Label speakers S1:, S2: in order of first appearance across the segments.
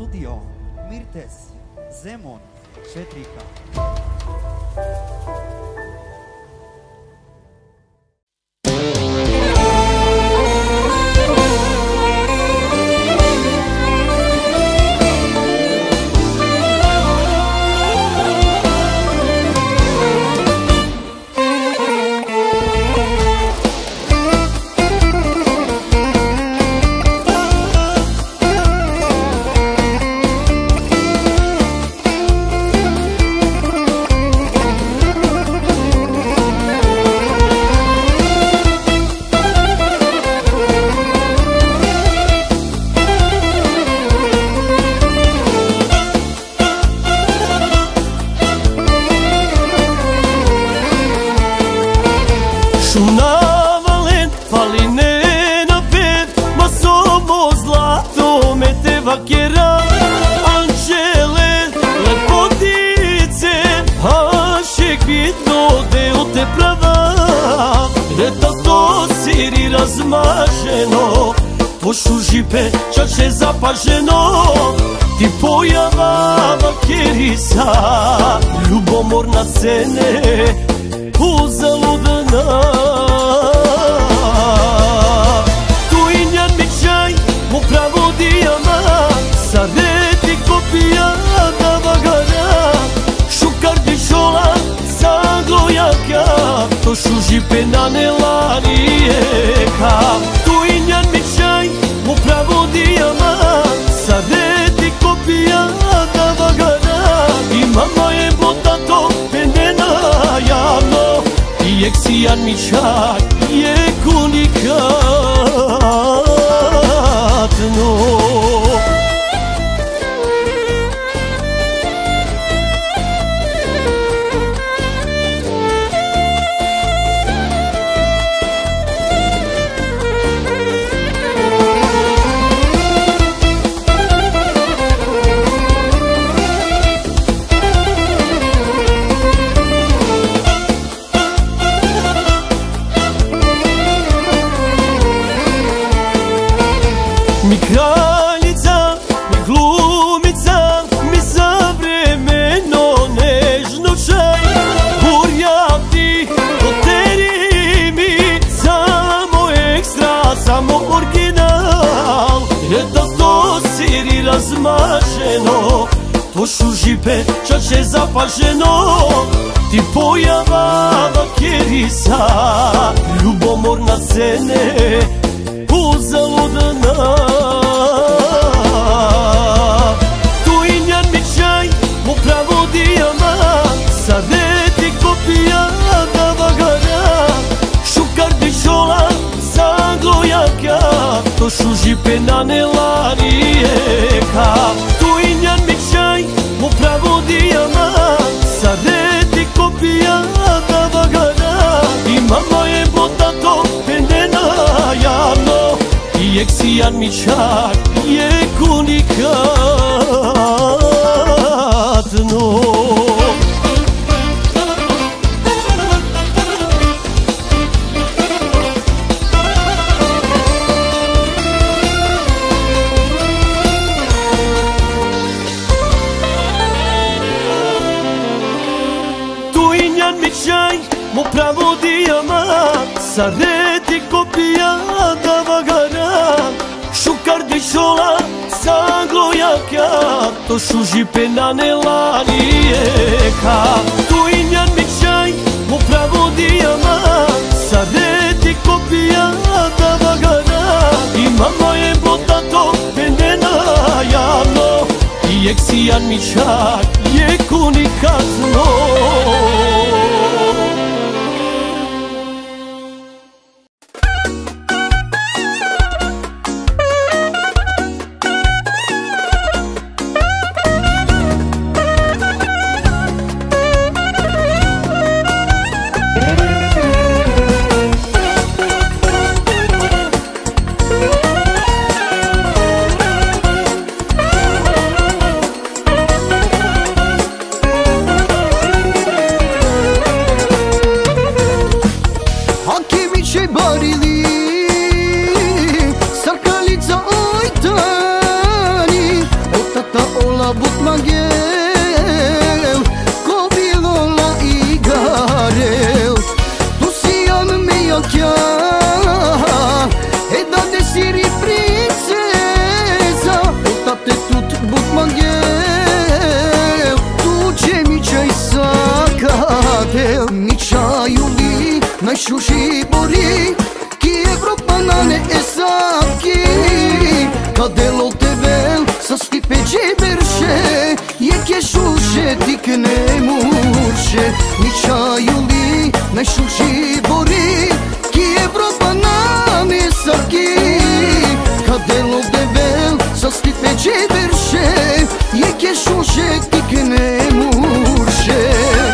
S1: studio Mirtes, Zemun, Petrica.
S2: Posłużypę, czacze zaparzeno Ty pojawała kierisa Ljubomorna scene Uzaludana Tu injan mi čaj Mu pravo dijama Sareti kopija da vagara Šukar dišola Saglojaka To šužipe na nelarijeka Tu injan mi čaj Mu pravo dijama Sareti kopija da vagara I mama je botato penena javno I eksijan mi čak je kunikatno Mi kraljica, mi glumica, mi savremeno nežno čaj Urjavti, poteri mi, samo ekstra, samo original Eto to siri razmaženo, to šužipe čače zapaženo Ti pojavava kjerisa, ljubomorna scene Uzaludana Tu injan mi čaj Mu pravo dijama Sareti kopija da vagara Šukar dišola Saglojaka To šužipe na nelarijeka Tu injan mi čaj Mu pravo dijama Sareti kopija da vagara I mama je botato pendena javno I eksijan mi čak je kunikatno Tu injan mi čaj Mu pravo dijama Sareti kopija da vagara Šukar dišola Saglojaka To šužipe na nelarijeka Tu injan mi čaj Mu pravo dijama Sareti kopija da vagara I mama je botato pendena javno I eksijan mi čak je kunikatno
S3: Kadelo tevel sa sti pe gjeberše Je kjeshuše ti këne murshe Mi qajulli me shushi bori Ki Evropa nami sarki Kadelo tevel sa sti pe gjeberše Je kjeshuše ti këne murshe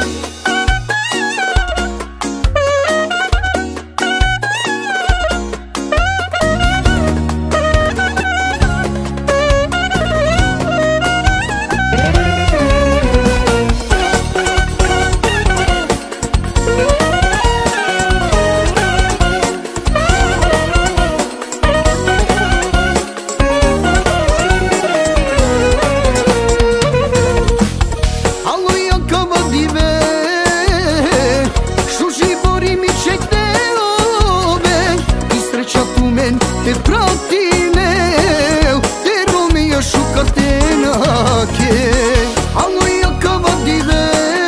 S3: Te pratine, te Romeo šukartena ke Aloja kavadive,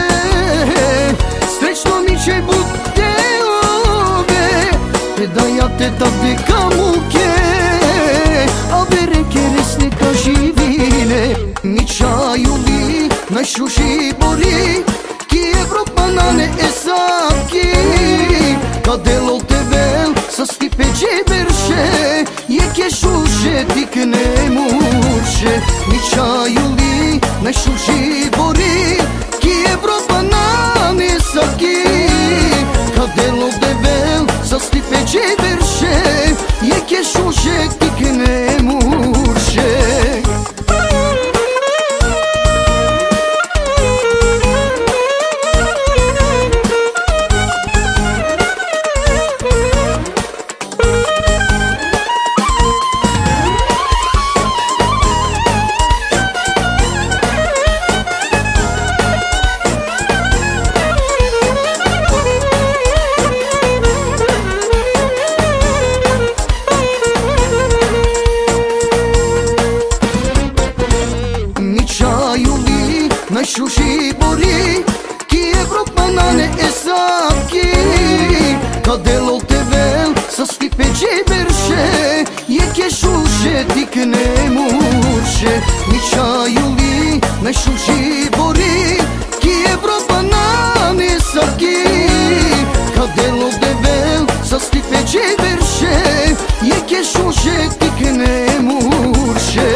S3: srećno mi će bude ove Te daja te tabde kamuke, a vere keresne ka živine Mi čajuli, najšuši bori, ki Evropa nane esaki Kadelo tevel, sa stipe gjeberše Je kjeshuše ti këne murshe Mi qajulli me shushi bori Ki Evropa nami sarki Kadelo tevel, sa stipe gjeberše Je kjeshuše ti këne murshe Najshushi bori, ki Evropa nane esaki Kadelo tevel, sa stipe gjeberše Je kjeshuše ti këne murshe Mi qajulli, najshushi bori Ki Evropa nane sarki Kadelo tevel, sa stipe gjeberše Je kjeshuše ti këne murshe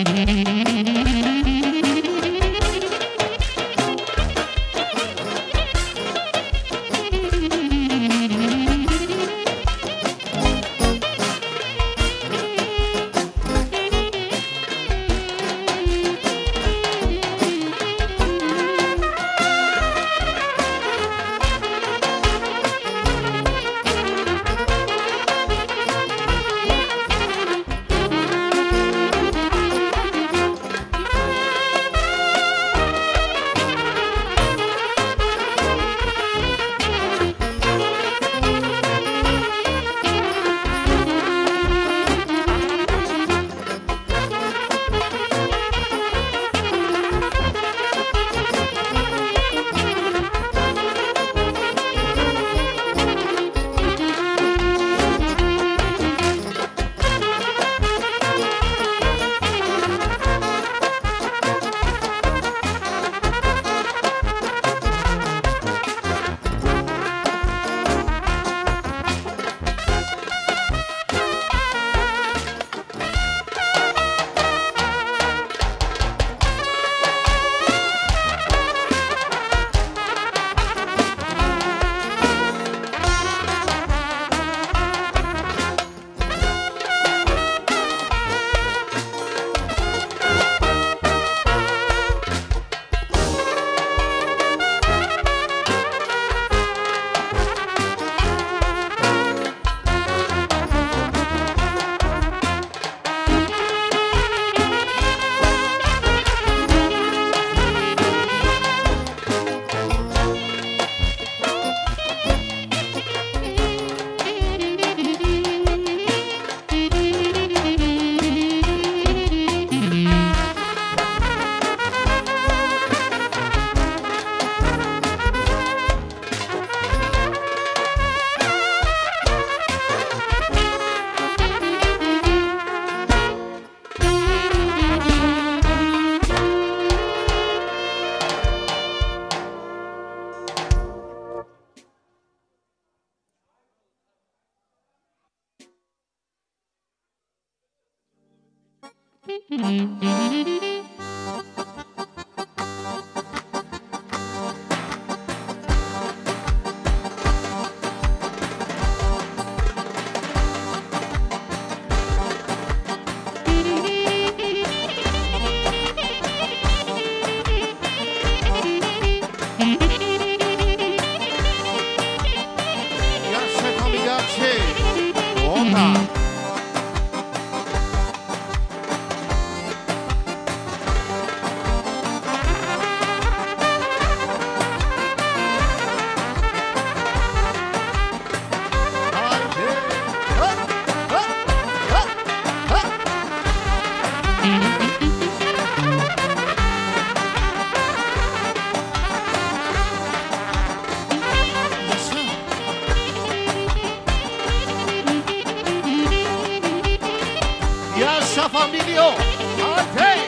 S4: Familio, okay.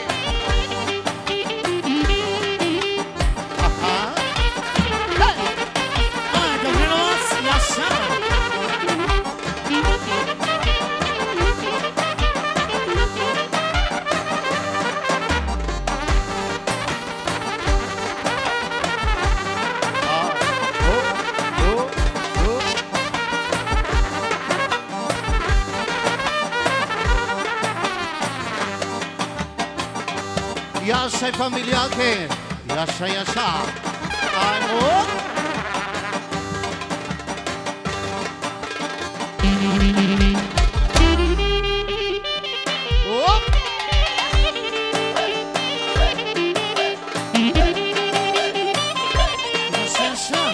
S4: Aha. Hey. Ah, Dominos, yaşa. Yaşa familia que yaşa yaşa. Ay o. Hop. Yaşa yaşa.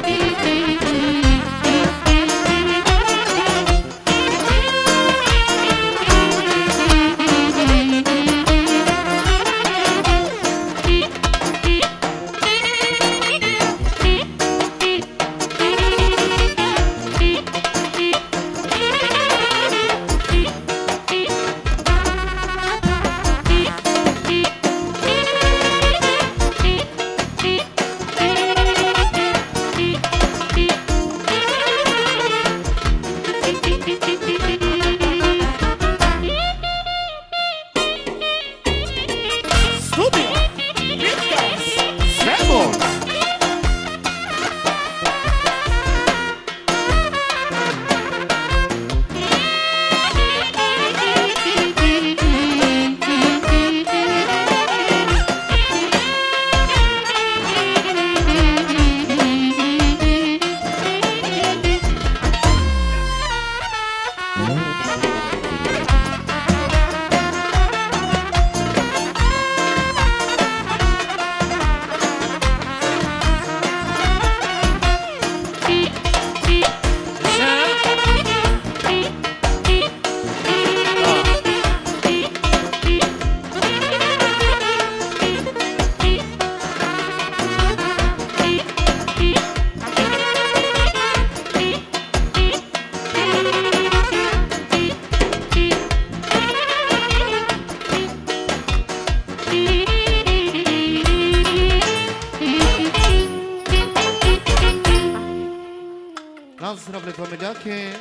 S4: Zdravlje familijake.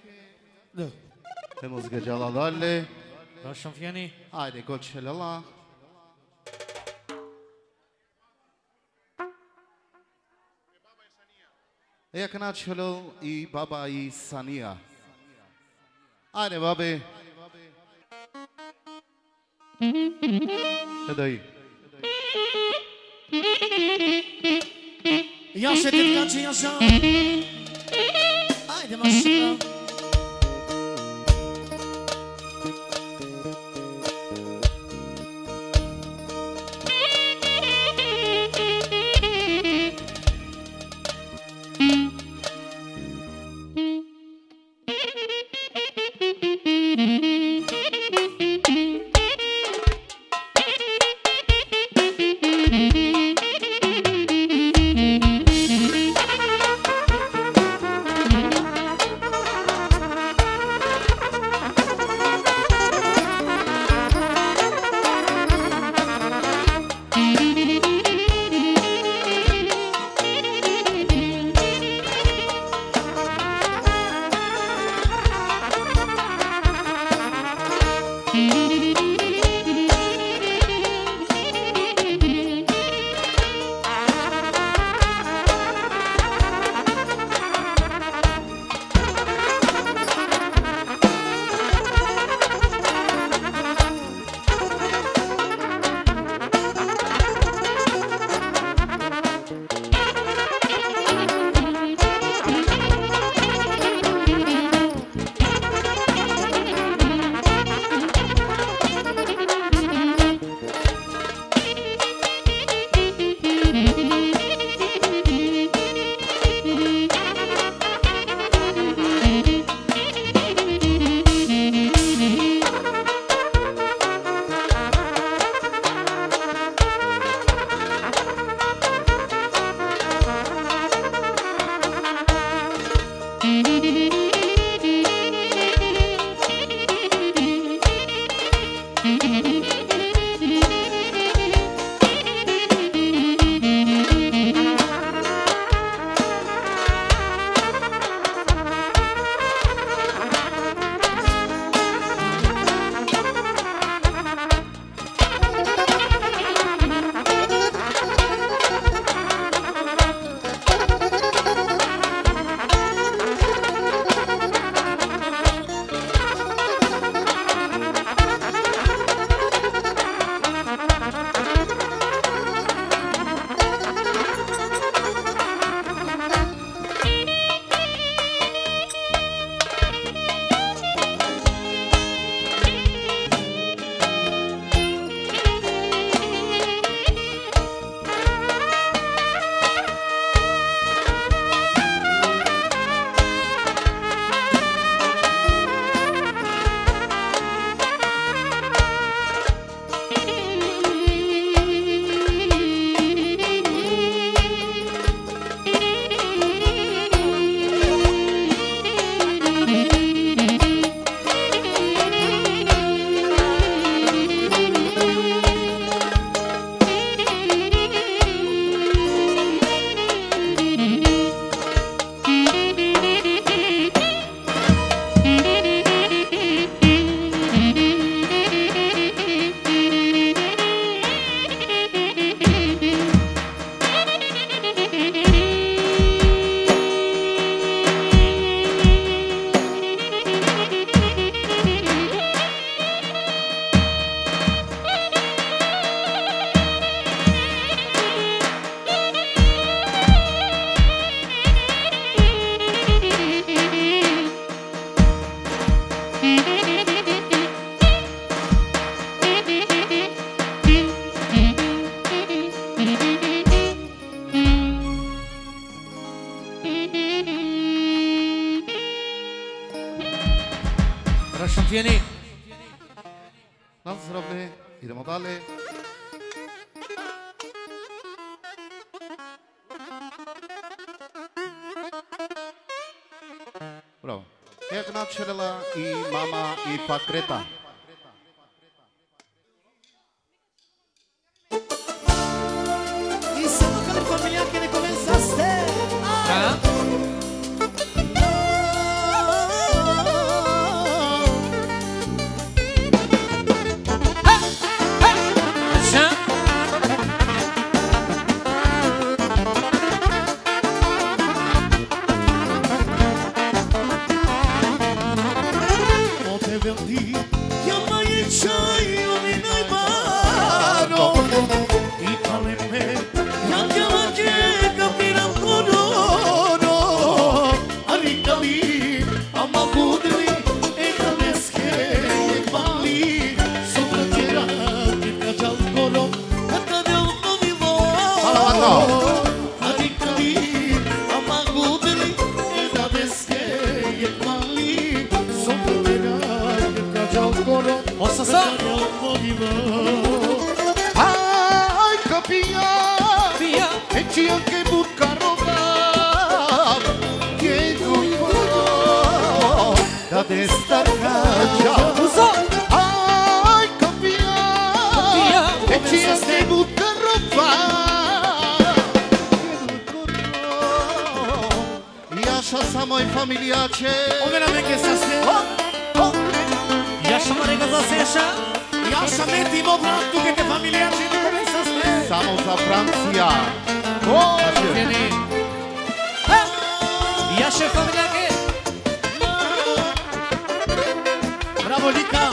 S4: Temos găgeala dalje.
S2: Prošom fjeni.
S4: Ajde, goće lala. Jak načelo i baba i Sanija. Ajde, babe. Daj.
S2: Jaše, tetkače, Jaša. Ajde, mašina. Vieni.
S4: Na zdrowie, idemo dalej. Bravo. Jak načela i mama i pakreta.
S1: Y solo con la familia que le comenzaste.
S2: Da. Așa.
S5: O te vendi, ja mai e čaj, oni najbaro. I pale me, ja kjela ke kapiram kororo. Arikali, ama budli, e kaneske e pali. Sobra tjera, ti kačal koro, kata del novivo. Arikali, ama budli, e kaneske e pali. Sobra tjera, ti kačal koro,
S2: Ossa sa.
S5: kata del novivo.
S4: Ai copia,
S2: Via.
S4: e ci anche buccaroga. Che tu da destar caja.
S2: Uso.
S4: Ai copia,
S2: Via.
S4: e ci anche buccaroga. I așa samoj familiace.
S5: Omena me ke sase,
S2: Ja sam rekao za seša.
S5: ja sam eti mo brat, tu ke te familijači ne kome sase.
S4: Samo za Francija.
S2: Vieni. Ja še familijake.
S5: Bravo Lika.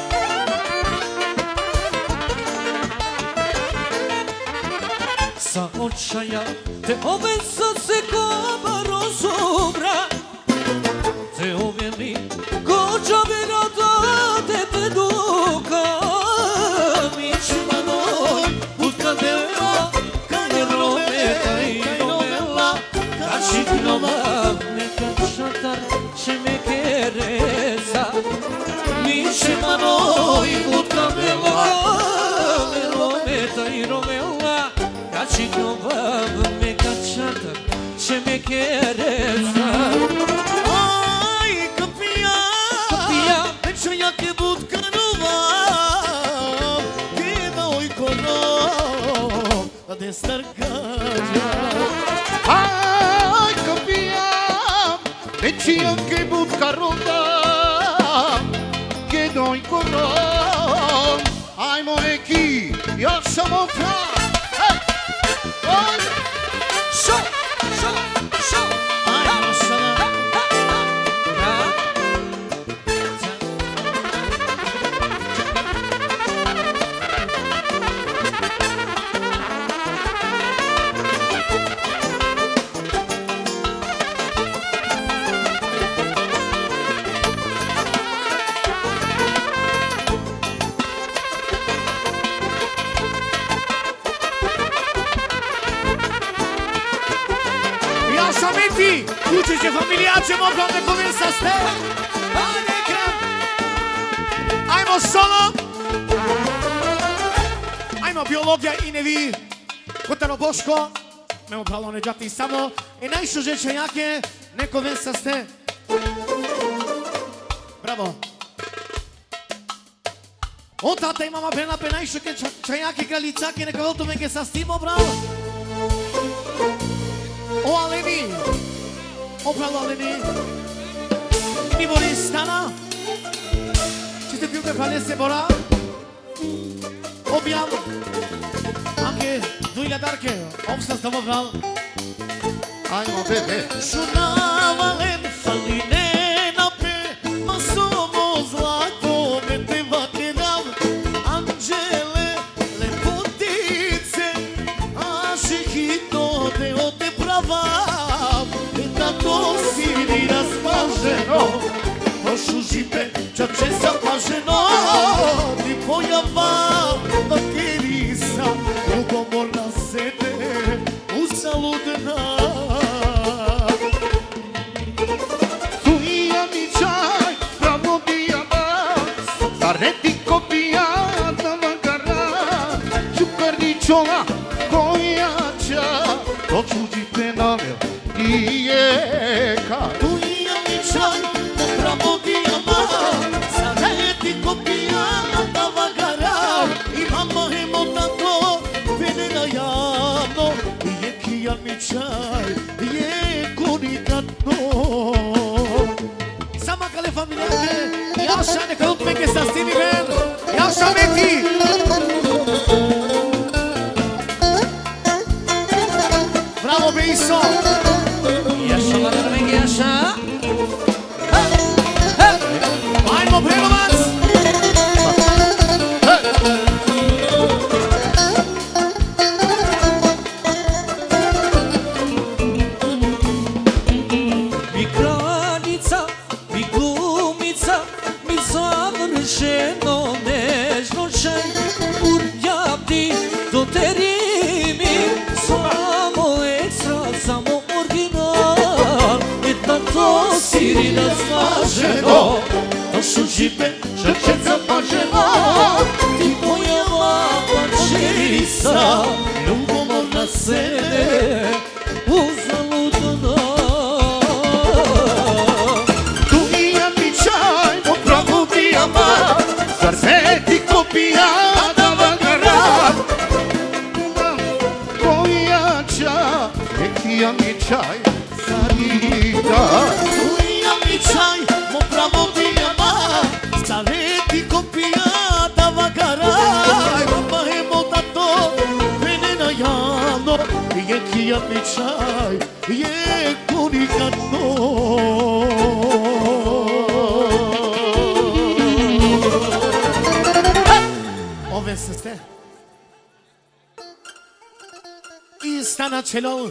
S2: Sa očaja te ove sa se kobaro sobra. Te ove mi koča virata te duka. Mi šimanoj putka dela kaj rome kaj novela. Kačik nova neka šatar će me kereza. Mi šimanoj putka dela kaj rome kaj novela. Kačik nova neka šatar će me kereza.
S5: Aj kapija,
S2: Kapija.
S5: neću ja ke budka nova. Kida oj kono, da destar kađa.
S4: Ai copia, e ci anche buccaroga. Che noi corro. Ai moeki, ja samo fra. Ai,
S2: Šo, šo, šo.
S5: Aj mašala. Ja sam eti, učiće familijače mo brat, ne kome sase. Ajde kram. Ajmo solo. Ajmo biologija i nevi. Kutano Boško. Nemo pravo ne džati samo. I najšu žečenjake, ne kome sase. Bravo. O tata i mama pena najšu ke čajake kralicake, neka velto meke sastimo, bravo. O Aleni. O bravo Aleni. Mi voli stana. Ci te più che palese bora. Objav. Anche duile darke. Obsta stavo bravo.
S4: ai ma bebe.
S5: Šunavalen faline na pe, ma somo zlato me te vakeram. Anđele, lepotice, a šehito te ote pravam. E tako si mi razmaženo, nošu žipe, čače zapaženo. Ti pojava, vakerisa, ljubomorna sede, uzaludna.
S4: Tu i amičaj, pravo di ama. rijeka.
S2: Tu i običaj, upravo dijama, sareti kopijana da vagara. Imamo emotato, venena javno, je kijan mi čaj, je kunikatno.
S5: Sama cale familiare, Iașa ne călut pe chestia sti nivel, Iașa Meti. Bravo Beiso. Iașa la rând Iașa. Hai mă preluați.
S2: Sirina smaženo, to su žive žrčeca paženo. Ti moja lapa čerisa, ljubomorna sede, uzaludna.
S4: Tu i običaj, upravo dijama, sareti kopijana vagara. Pojača, neki običaj, sarita.
S2: Tu i običaj, upravo dijama, sareti kopijana vagara. Mama je motato, venena javno, neki običaj, je kunikatno.
S5: Ove să ste. I stana celor.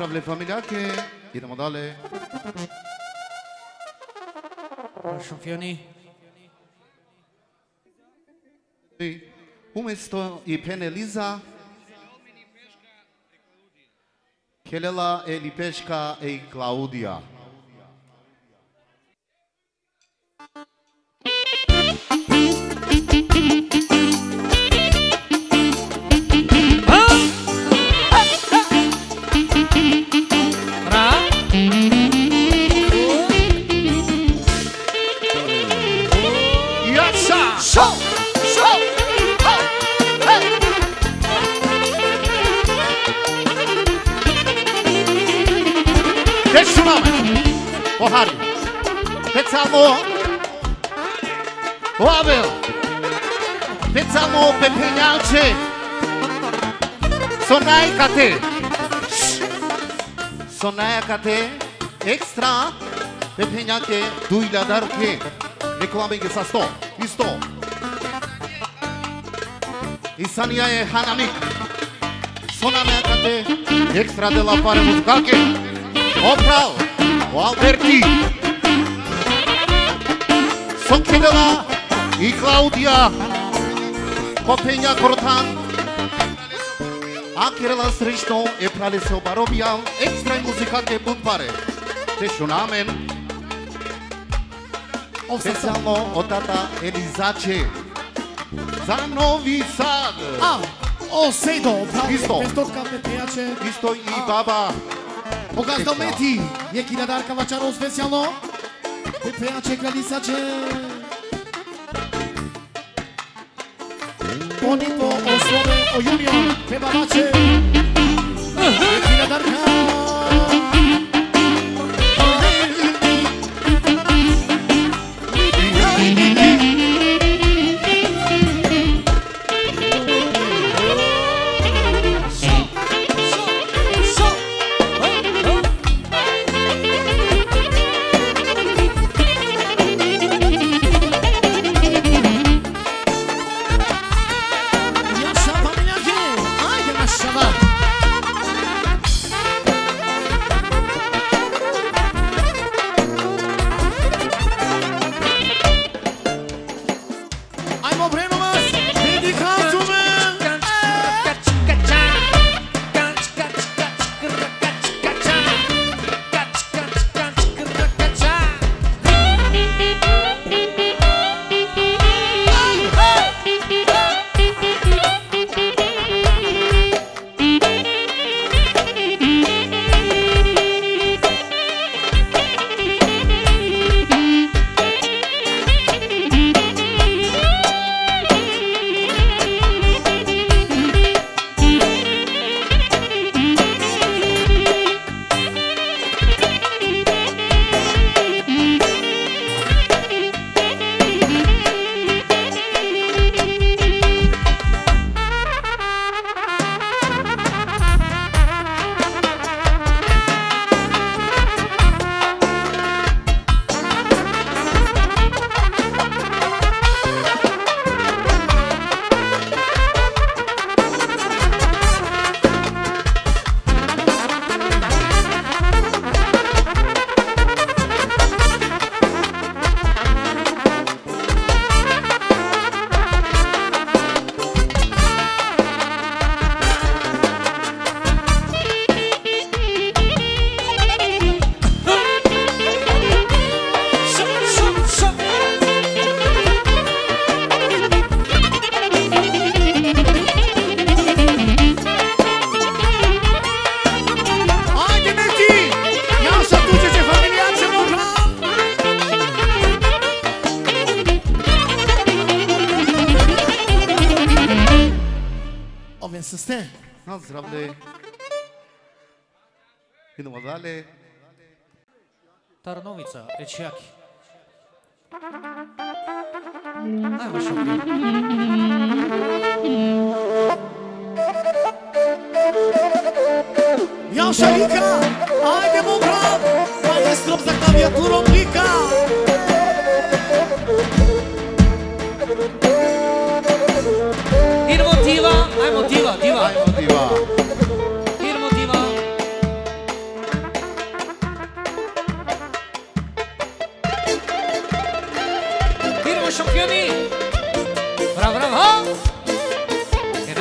S4: zdravlje familijake, idemo dalje.
S5: Šampioni.
S4: Umjesto i Peneliza, Kelela e Lipeška e Klaudija. Ohari, specijalno Abel, specijalno pepenjače, sonajkate, ekstra pepenjake, dujladarke, reklaminge sa 100 i 100. I Sanja je Hanamik, sonajkate, ekstra de la pare muzikake, oprav. O Alberti, Sonkedela i Klaudija, Kopenja Korotan, Akirela srećno e prale se obarobijal, ekstra muzikake budpare. Te šunamen, specijalno od tata Elizače, za Novi Sad.
S5: Sejdo,
S4: Isto.
S5: prijače.
S4: Isto i baba.
S5: Pokazał Meti, jaki nadarka Waczarą specjalno. Wypejacie kralisacie. Oni po osłowę o junior, chyba macie. Jaki nadarka.
S4: Na zdravlje. Idemo dalje.
S5: Tarnovica, Ečjaki. Ajmo šopio. Jaša Vika, ajdemo brat, maestrom za klavijaturom Vika.
S6: Idemo diva, ajmo diva, diva.
S4: Ajmo diva.
S6: Idemo diva.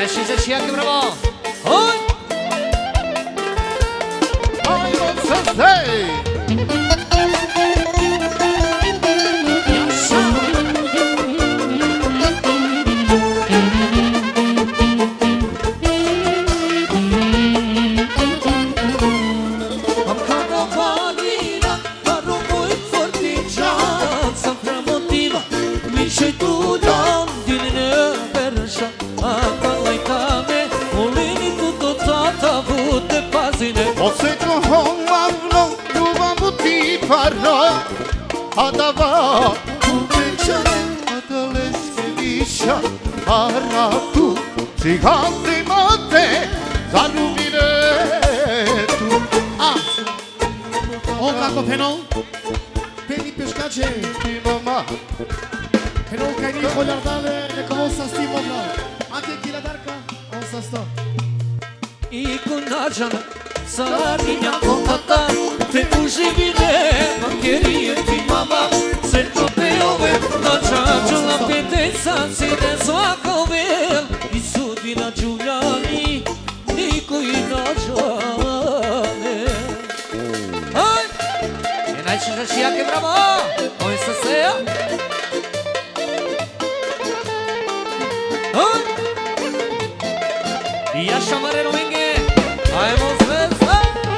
S5: Nasce și că bravo! Hai!
S4: Hai, să stai! Adava Cuvecere Adalesche Liscia Aratu Cigante Mate Zanumire Tu
S5: O kako penol Peni peškače
S4: Mama
S5: Penol kaj ni koljardale Nekovo sa s tim obral Ante kiladarka On sa sto
S2: I kunađana Sarinja kontata Te uživine Mankerije ti mama Se čote ove Na čaču na peteca Sine svako vel I sudbina Đuljani Niko i nađane Aj!
S5: E najčešće jake bravo Ove sa seja
S2: Aj! I ja šamare Romenge Ajmo zvezda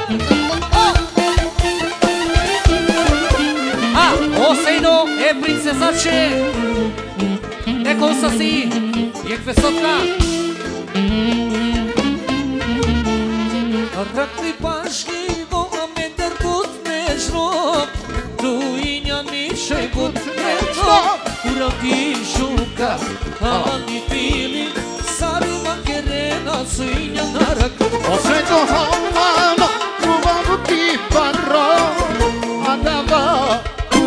S2: Osejno e princesače Neko sa si Je kvesotka Rakli pašljivo A me der gut ne žrop Tu inja niše gut ne žrop Uraki šuka Ani fili Sarima kerena Su inja narak
S4: Osveto havano Uvavu ti paro Adava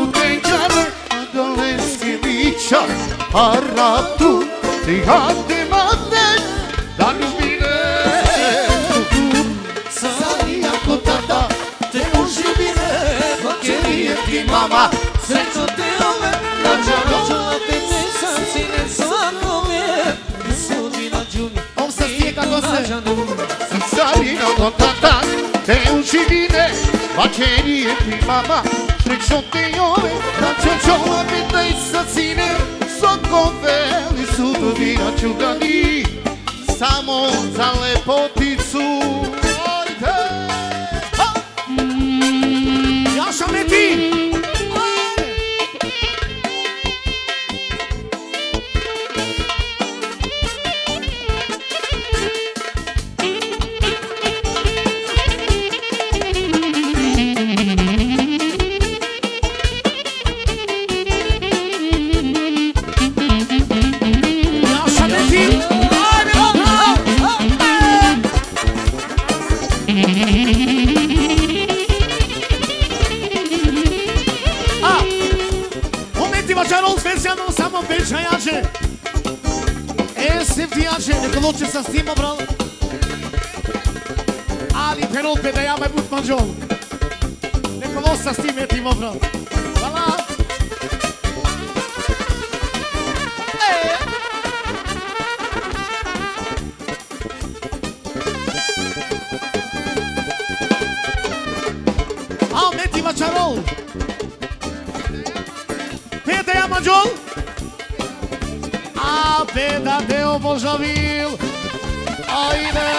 S4: Adalesche Liscia Aratu Cigante Mate Zanumire
S2: Saria cotata Te uživine Mankerije ti mama Srećo te ove Na čača te nesa Sine svakome Sudbina Đuni
S5: Om sa stije kako se
S4: Saria Cotata Te uživine Mankerije ti mama Srećo te ove Na čača te nesa Sine svakome Sudbina Đuni Samo za lepoticu
S5: Jaša Meti Nekovo sa s tim obral Ali penolpe da ja mai but manžol Nekovo sa s tim je tim obral Hvala A meti vačarol Pete ja manžol A peda te obožavil Ajde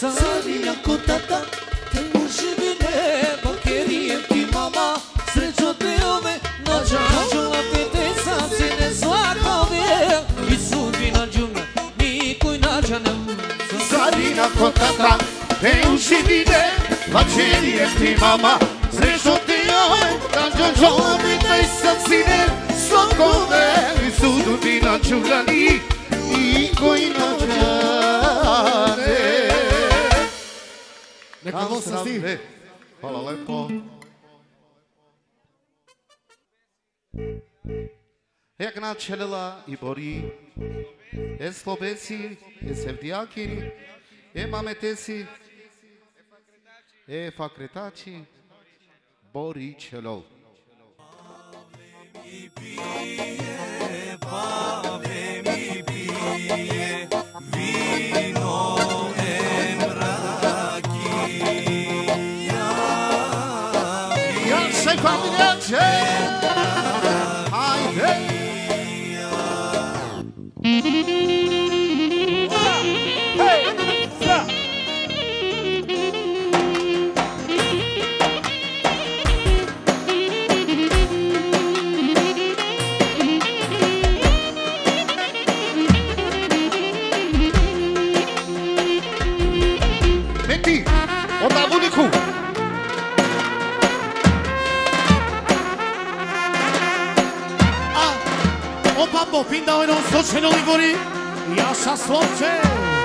S1: Sarina cu tata, te urși bine, băcherie ti mama, srećo te ove, noća la peteca, ține svakome, i sudbina džuna, nikoj nađana.
S4: Sarina cu tata, te urși bine, băcherie ti mama, srećo te ove, noća la peteca, ține svakome, i sudbina džuna, nikoj nađana.
S5: Neka vam se sti.
S4: Hvala lepo. Jak načelila i bori, slobeci, sevdijakiri, mametesi, fakretači, bori čelol.
S2: Pave mi pije, vino
S4: Sei famiglia c'è, hai metti, onda uniku.
S5: Papo, pinda oj non sočeno Ligori, Jaša Slovče.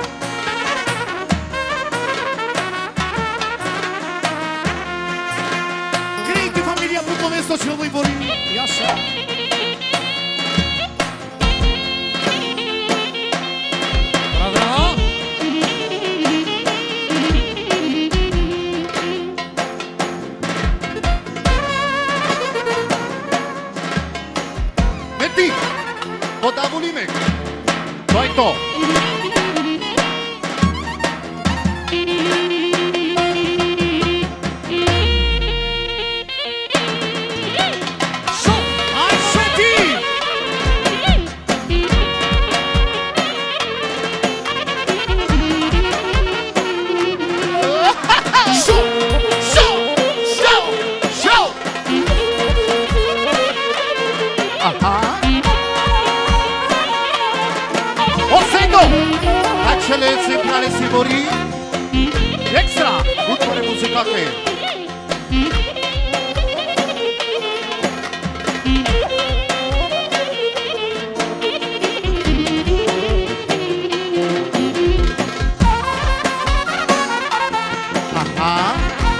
S5: Grejte familija, puto mesto će Ligori, Jaša. Bravo.
S4: Metti! Podavu limek. To je to.
S5: Aj še ti!
S4: Šo! Šo! Šo! Šo! Aha! Acele centrale si mori. Extra! Utvoare muzikake. Aha!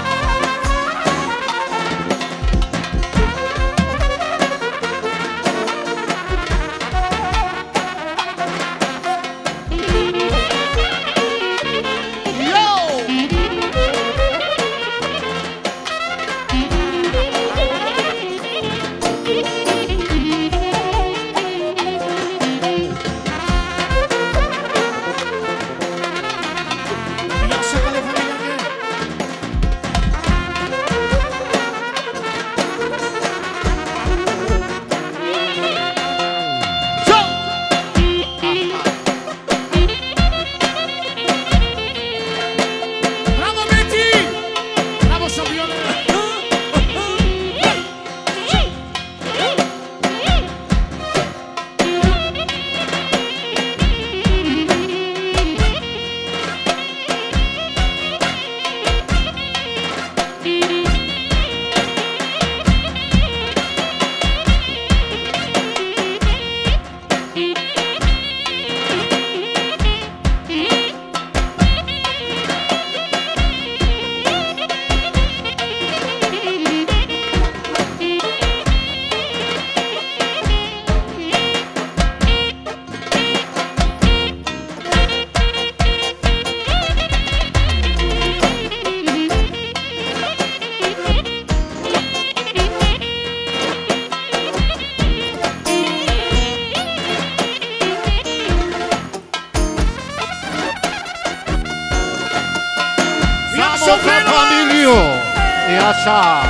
S4: Sopra familio. E așa.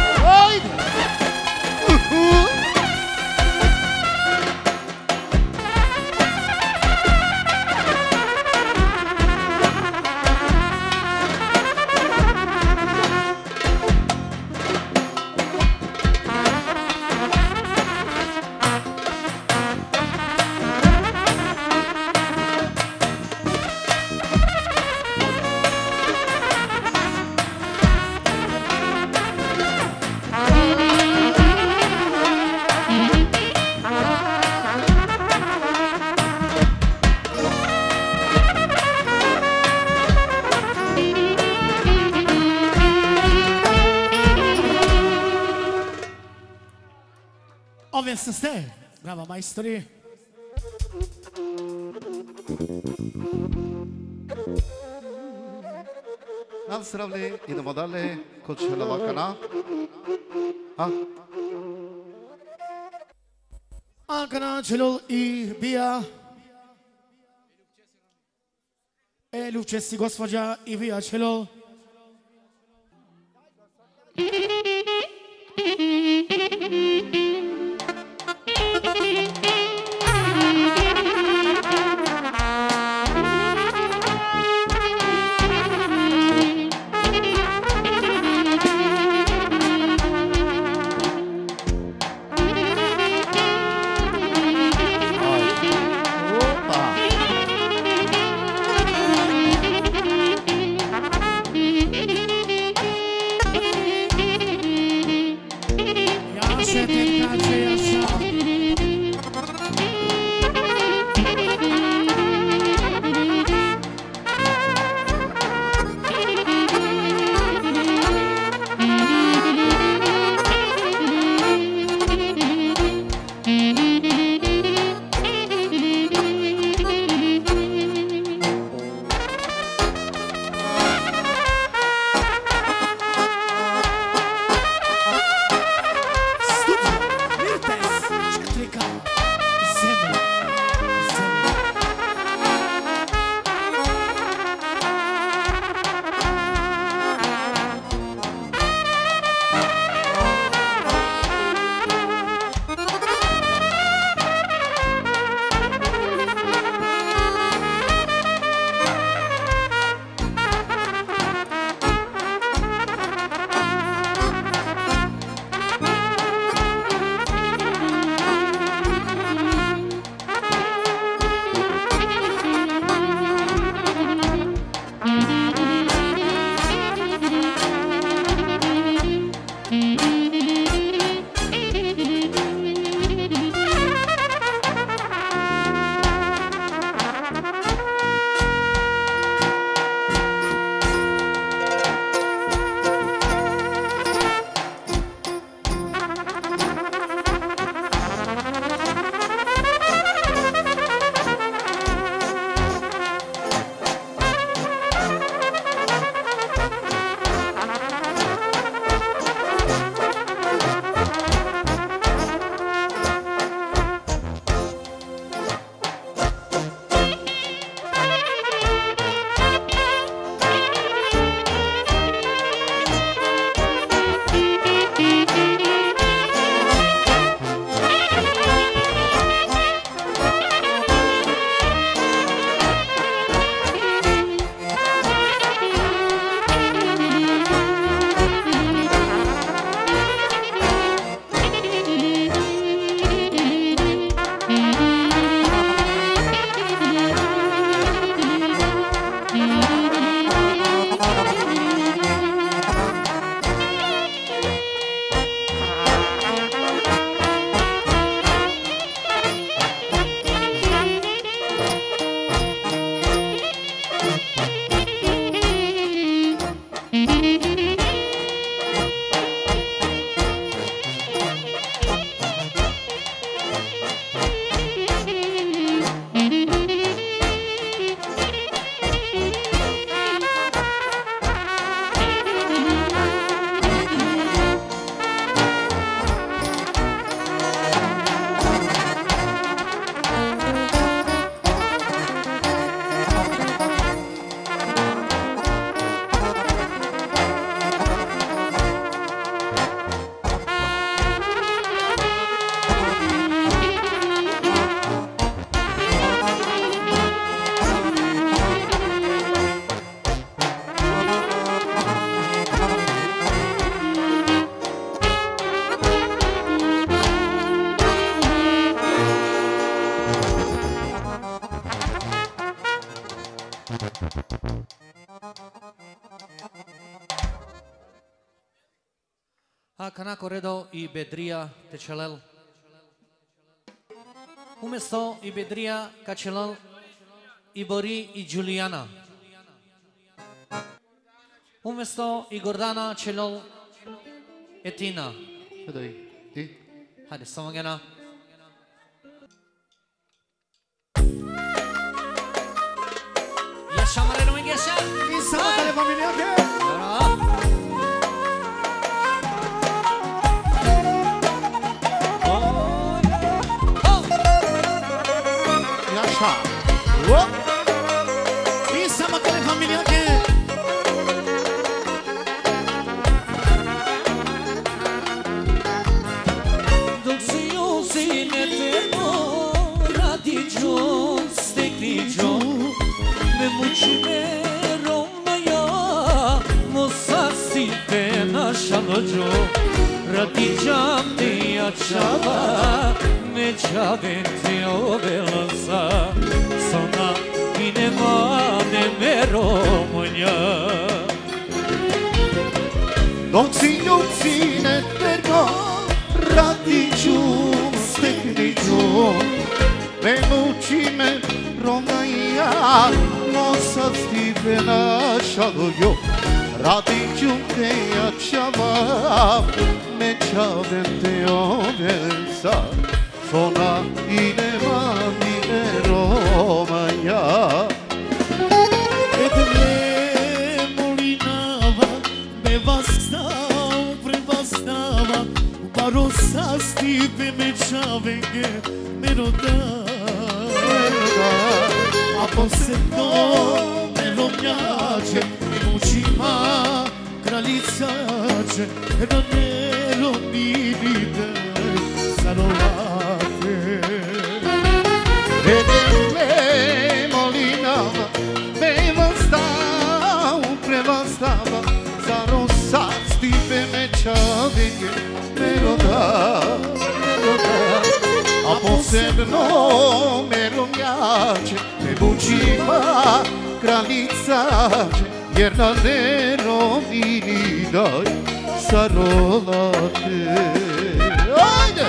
S5: Salve să stai! Bravo, maestri!
S4: Nam zdravlje idemo dalje kod Čelavakana.
S5: Ankara, celul i bija. Ljubče si gospođa i bija celul.
S1: Kana Corredo i Bedria Tecelel. Umesto i Bedria Cacelel i Bori i Giuliana. Umesto i Gordana Celel e Tina.
S4: Hadi.
S1: Hadi, sama gena.
S5: familia che
S4: E așa.
S5: Insama con le familia che
S1: Radicam de aceava, mergeavem de o velanța, sona inima de me România.
S4: Docținul ține tergo, radicium stecnicium, pe mucime România, n-o să stive așa eu. Radicium de aceava, mergeavem de o velanța, sona inima de România.
S2: Rosa stipe me čavenge me roda A posebno me romnjače Me mučima kraljicače Da ne romnite zarovate
S4: Vedele molinava Me vastava, prevastava Za rosa stipe me čavenge A posebno me romnjače, me bučima kraljicače, jer na nerovini daj sarolate. Ajde!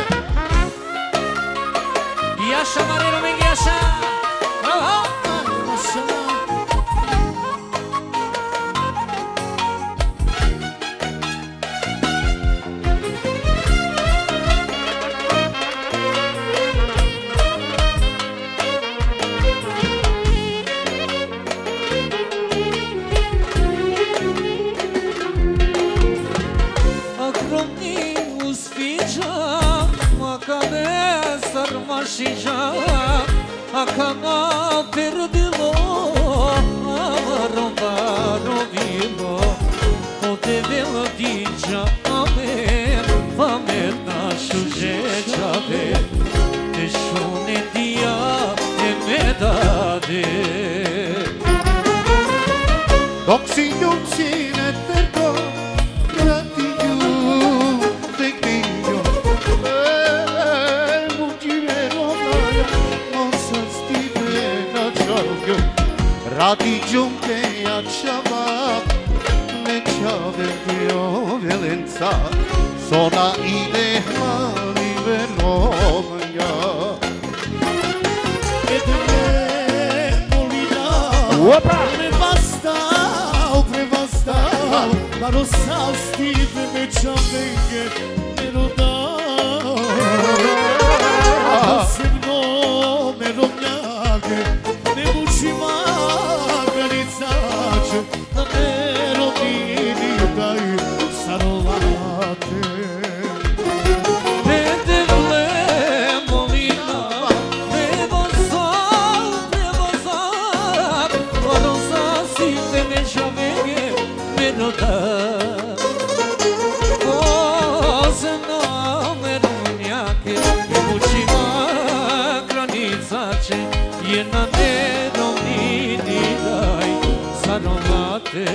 S1: Iașa, mare România, Iașa! Acaba perdilo, rombaro vilo, o te velo dicia ame, vame našu žečave, te šone dia te me dade.
S4: Dok si ljubcine tergo, ratinju tekninju, Radicium de aceava, mergeavem de o velența, sona ideali pe România.
S2: Prevastau, dar o să stive me čavenge me roda A posebno me romnjake me mučima kraljicače Da ne rodini daj sarovate
S1: Vedele molina, prevozal, varosa si te me čavenge me roda Jedna nerovnini daj sarovate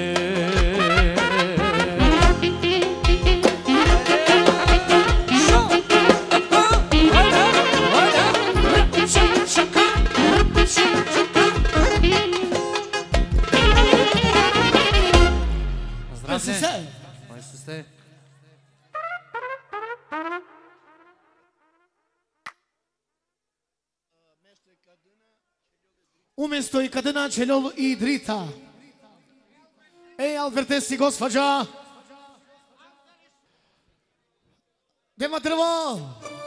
S5: Здравствуйте! Umjesto i Kadena Čeljol i Drita. Ej, Albertesi, gospođa. Gdje drvo?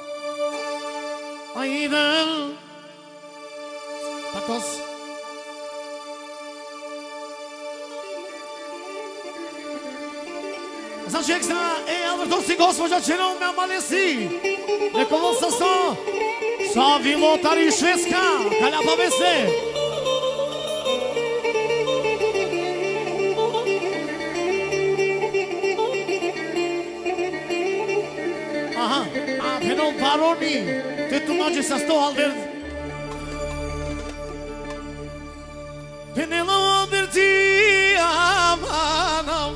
S5: A idem. Patos. Znači ekstra, Albertosi gospođa Čerom me Malesi. Nekovo sa sto, sa Vilotari Šveska, Kaljapa Vese. Aha, a Venom Baroni, te tu mađe sa sto, Albert. Penelo Alberti, amanam.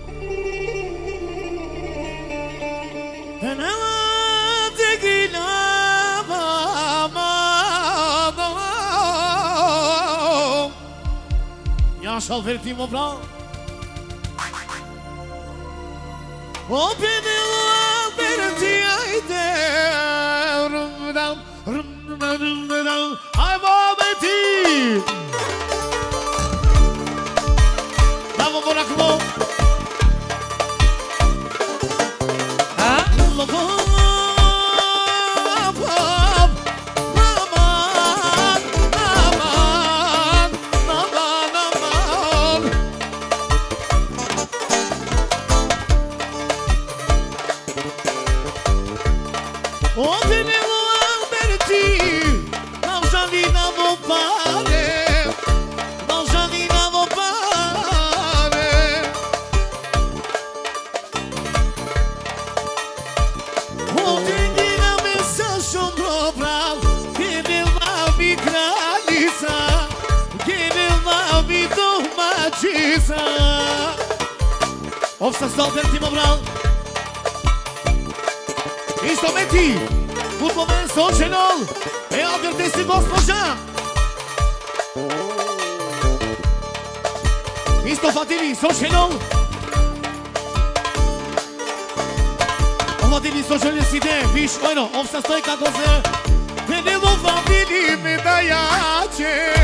S5: Penelo tegina, amanam. Jaš Alberti mo bra. O Penelo Alberti, ajde. Rumdam, rumdam, rumdam. Ajmo Alberti. Vamos por acá. Ovsa Alberti Mobral. Isto Meti, futbolmen Sočenol, Albertesi gospođa. Isto Fatimi Sočenol. Fatimi Sočenol side, viš, ojno, ovsa stoji kako se. Penelo Fatimi me da jače.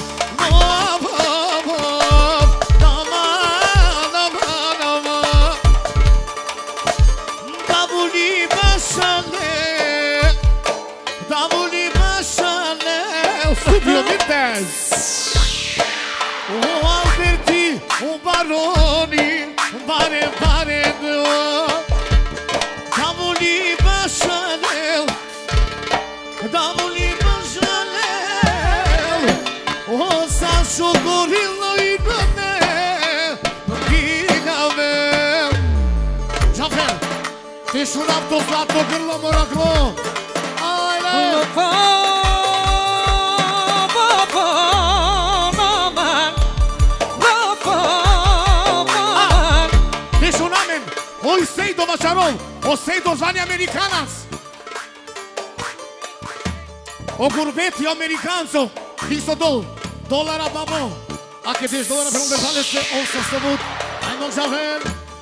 S5: O Alberti, o Baroni, bare do. Davoli Bashanel, Davoli Bashanel. O Sancho Gorilla idone, Ginave. Jafer, te šuram to zlato grlo moraklo. Ajde. Oj Sejdo Vačarov, o Sejdo zvani Amerikanac. O gurbeti Amerikanco, viso dol, dolara babo. A che deci dolara per un verzalese, o să stămut, hai mă Jafer.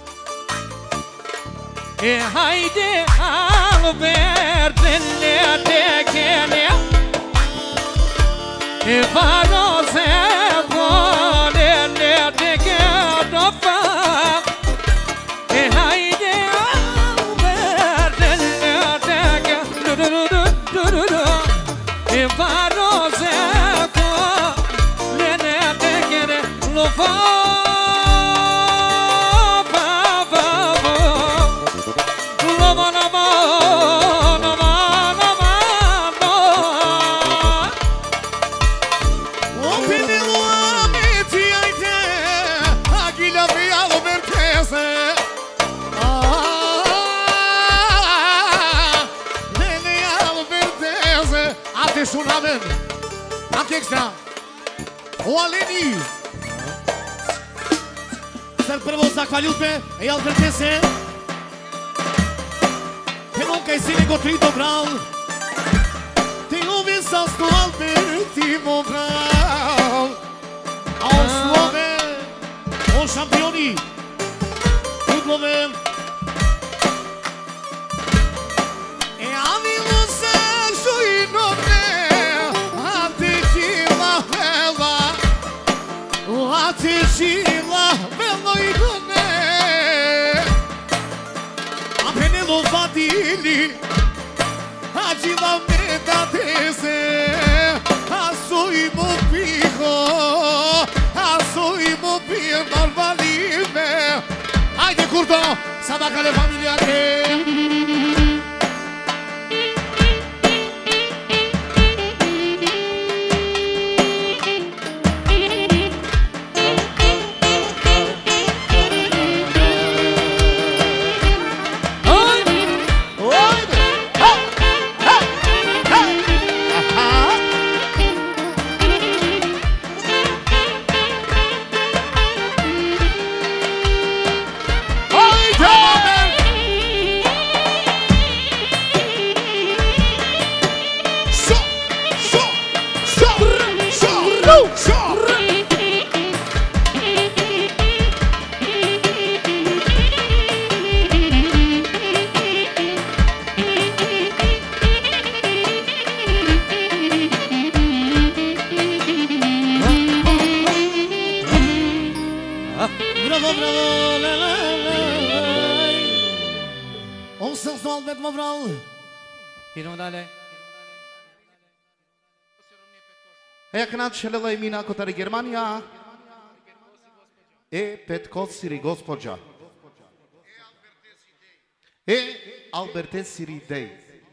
S1: E haide Albert, le tekene. E varose vole le tekene fa.
S5: Sunamen, anche extra, o Aleni. Să-l prvo zahvaljujem e Albertese. Te nunca si negotrito bral. Te ljubim sa sto Alberti Mobral. A o slove, o šampioni, futbole. E avilo se žujnove. Ateşila veloydune Apenelo vadili Acila medadese Asoimo piho Asoimo piho Normalime Haydi kurdo Sabacale familia que Шелела имена котари Германия Петкос Сири Госпоđa Алберте Сири Дей.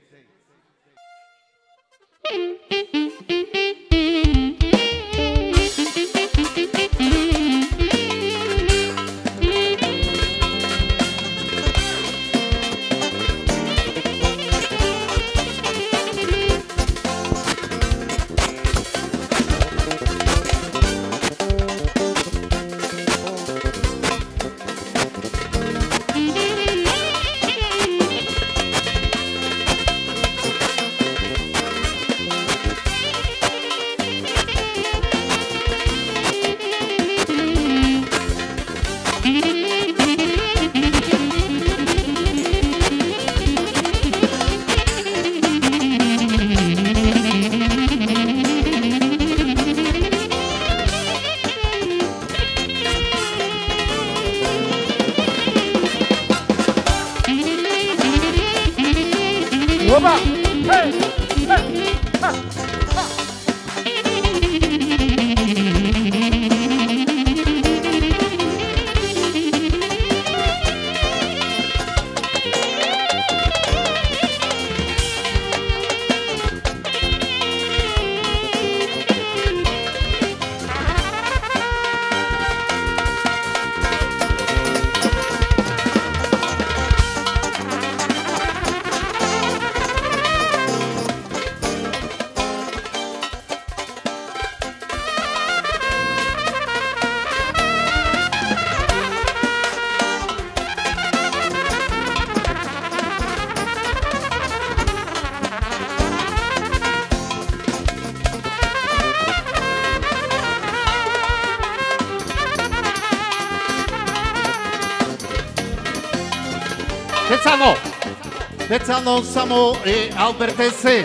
S5: Specijalno samo Albertese.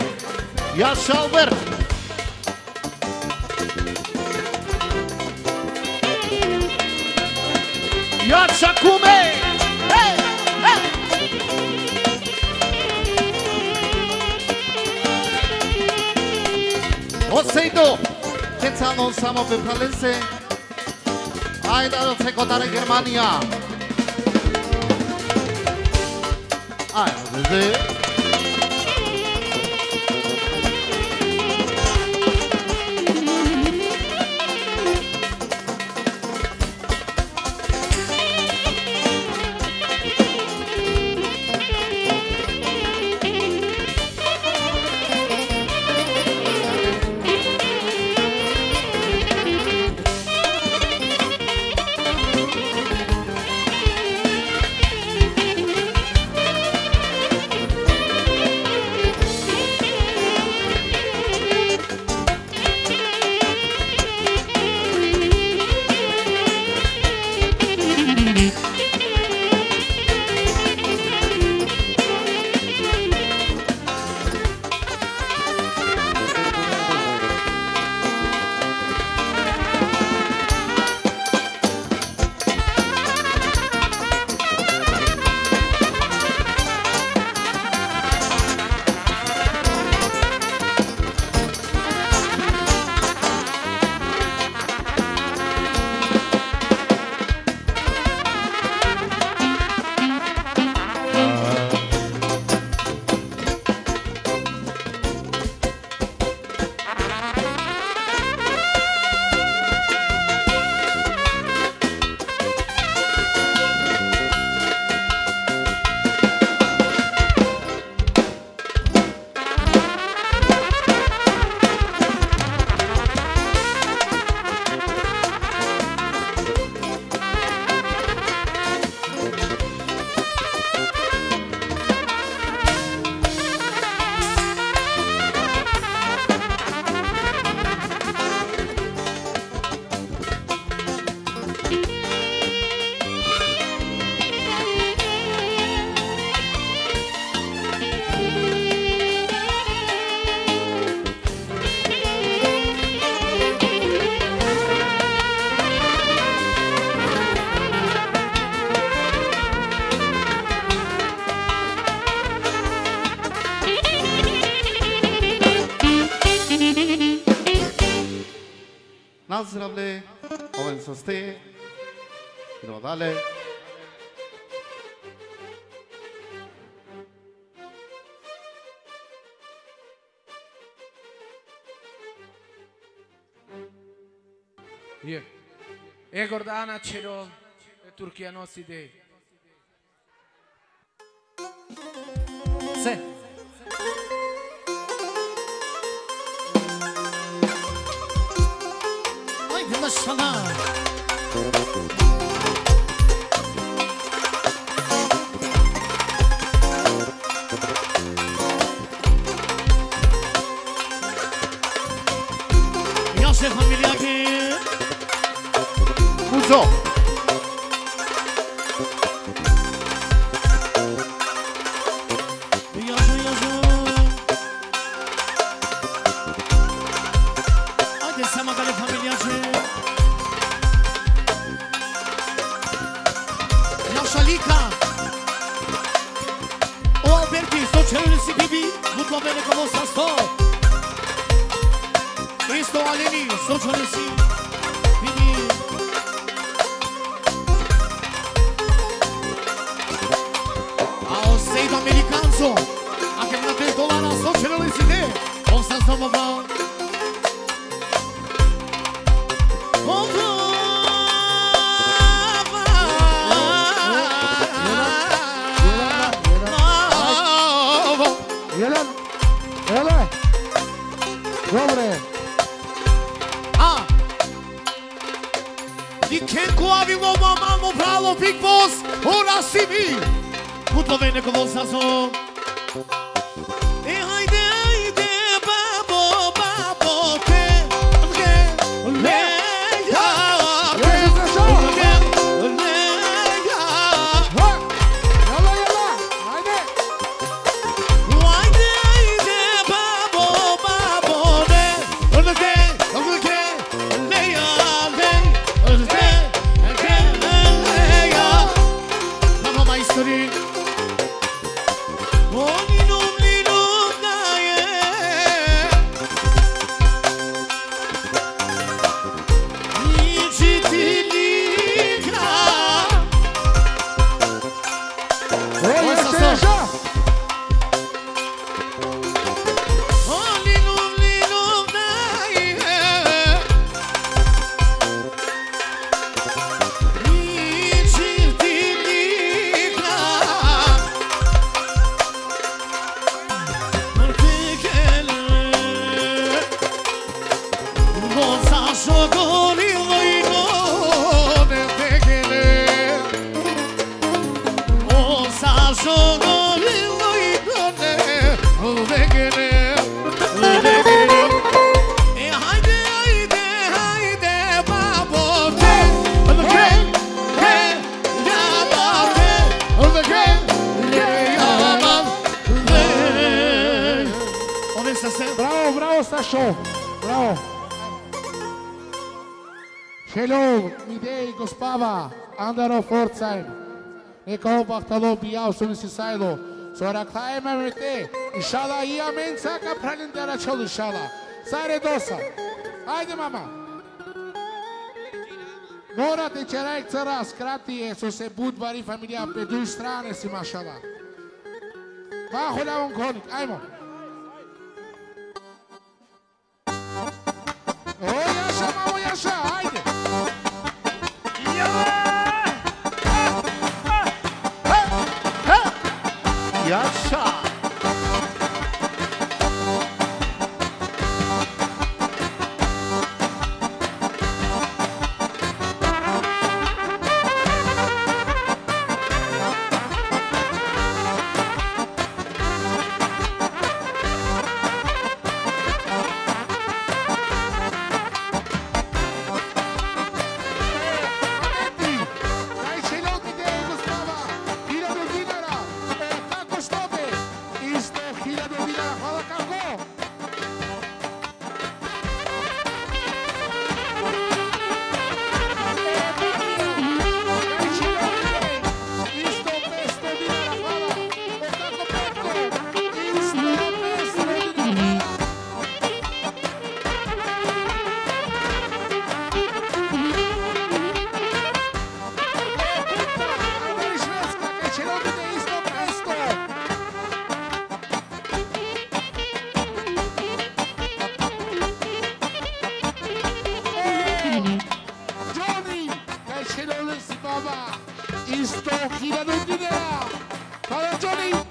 S5: Jaš Albert. Jaša Kume. Osejdo. Specijalno samo Bepralese. Ajde da se kotare Germanija. Ajde.
S4: ste idemo dalje.
S1: E Gordana Cero e Turchia nostri dei. Se.
S5: Haydi maşallah. Yaşa familia ki.
S4: Muzo.
S5: Cristo Aleni, socialisti, quindi a Stato americano, anche una tentolana socialisti, on sta stiamo qua.
S6: Dobre.
S5: Dikenko avimo mamamo pravo Big Boss, ora si mi. Tutto bene con lo sasso. E haide, haide, babo, babo, te, leia.
S6: Bravo. Hello, midei gospava, andaro forțaim. Neko bahtalo biau sunisi sailo. Sonra kaime mete. İnşallah iyi amensa kapralin dera çol inşallah. Sare dosa. Haydi mama. Morate cerai țara scratie să se budvari familia pe doi strane si mașallah. Va hola un conic, aimo. O yaşa, haydi.
S4: Yaşa.
S6: Dai celoti de Gustava, tira de dinara, kako što be? и 100 000 dinara. Hvala, Johnny!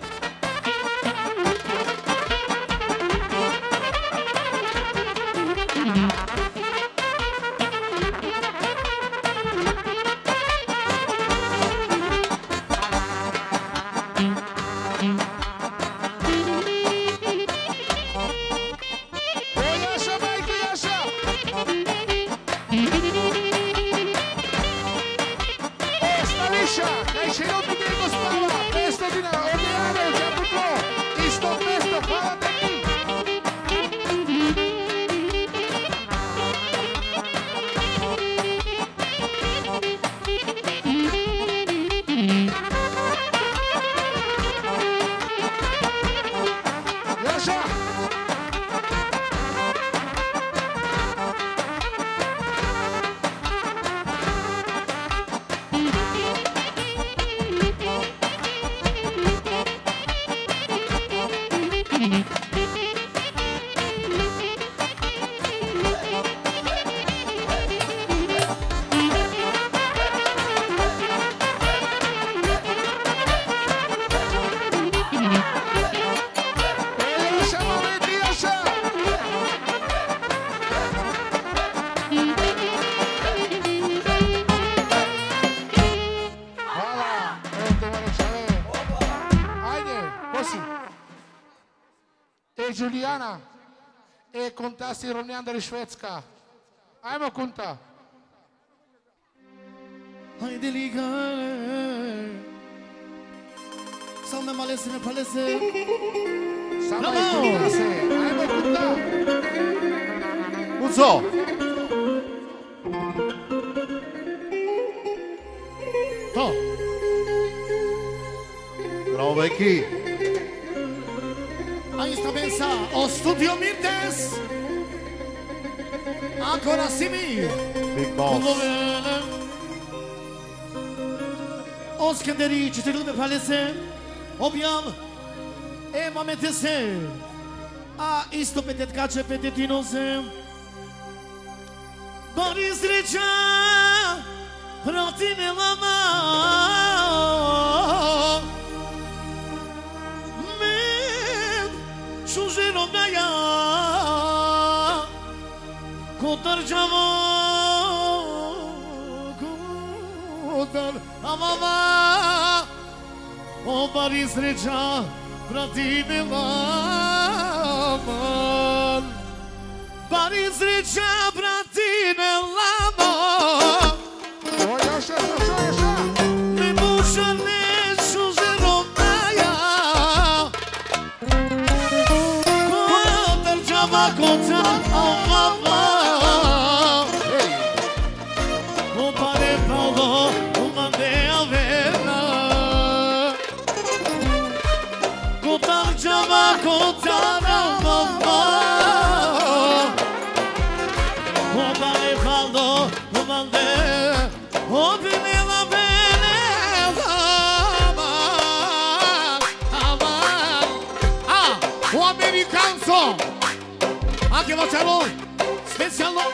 S6: Juliana e contasti Ronneandere Švedska. Ajmo kunta.
S5: Haide ligare. Salme malese me palese.
S6: Sama ikunta. Ajmo kunta.
S4: Uzo!
S5: To.
S4: Bravo, Becky!
S5: Aí está pensa o Studio Mirtes. Ancora Simi.
S4: Big Boss!
S5: O Skenderi që të lume palese. Objam e mametese. A isto petet kače petetinose. Boris Reqa Protin e mama. Shuzhero mnaja Kotar gjamo Kotar amama O baris reqa Pratin e laman Baris reqa Pratin e laman
S6: O, jasha.
S5: Me bushan e shuzhero mnaja Kota o mama O pare paulo o mande a vena Kota jama kota o mama O pare paulo o mande O pene la vena O americanzo Anche Marcello, specialno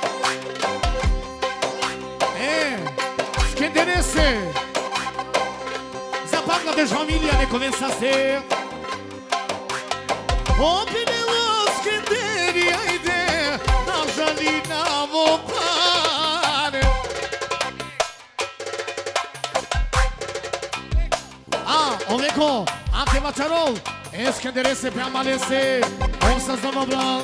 S5: Skenderese Zapagna de família ne começa a ser O Pinelo Skenderi Aide Na Jalina Vopare O Meco, anche Marcello Skenderese pe amalese O să-ți dăm obra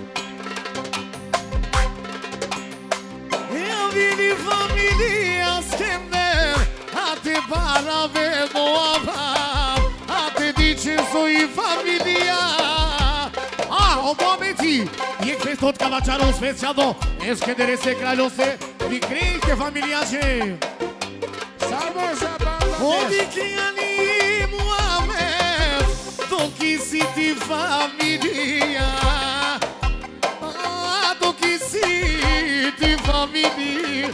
S5: Vini familia Skender A te parave moava A te dice sui familia O momenti E che tot cavaciaro speciado Skenderese kralose Vi creite familiace
S6: Samosa banda.
S5: O di che animuame Toki siti familia Toki siti familia